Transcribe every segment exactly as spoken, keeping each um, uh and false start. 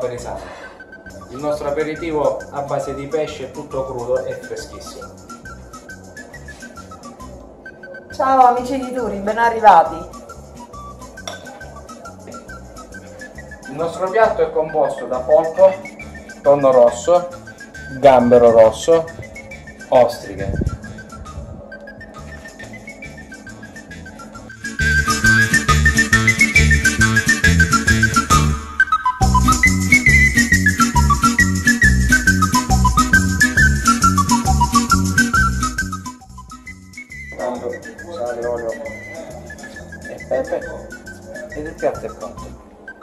Perisana. Il nostro aperitivo a base di pesce è tutto crudo e freschissimo. Ciao amici di Turi, ben arrivati! Il nostro piatto è composto da polpo, tonno rosso, gambero rosso, ostriche. Sale, olio e pepe ed il piatto è pronto.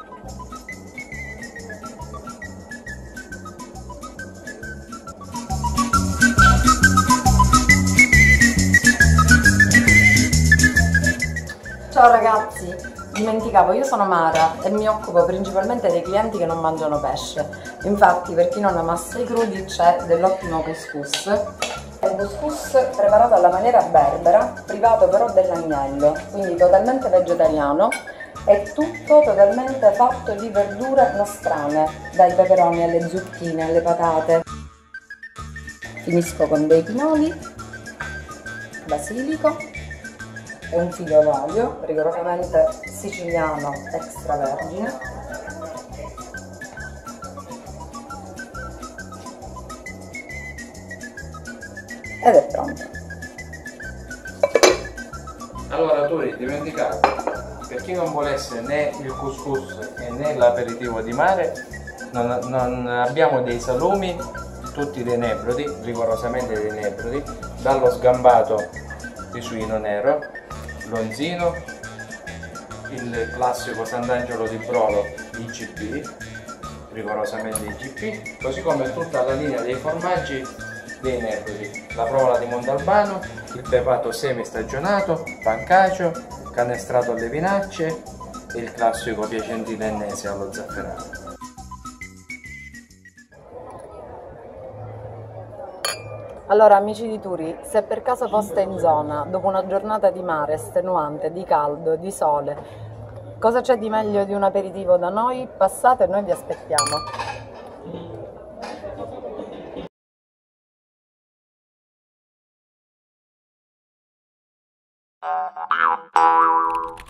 Ciao ragazzi, dimenticavo, io sono Mara e mi occupo principalmente dei clienti che non mangiano pesce. Infatti, per chi non amasse i crudi, c'è dell'ottimo couscous. È un couscous preparato alla maniera berbera, privato però dell'agnello, quindi totalmente vegetariano e tutto totalmente fatto di verdure nostrane, dai peperoni alle zucchine, alle patate. Finisco con dei pinoli, basilico e un figlio d'olio, rigorosamente siciliano extravergine. Ed è pronto. Allora Turi, dimenticato, per chi non volesse né il couscous e né l'aperitivo di mare, non, non abbiamo dei salumi, tutti dei nebrodi, rigorosamente dei nebrodi, dallo sgambato di suino nero, l'onzino, il classico Sant'Angelo di Brolo I G P, rigorosamente I G P, così come tutta la linea dei formaggi dei nebrodi, la provola di Montalbano, il pepato semi-stagionato, pancacio, canestrato alle vinacce e il classico piacentino ennese allo zafferano. Allora amici di Turi, se per caso foste in zona, dopo una giornata di mare estenuante, di caldo, di sole, cosa c'è di meglio di un aperitivo da noi? Passate e noi vi aspettiamo.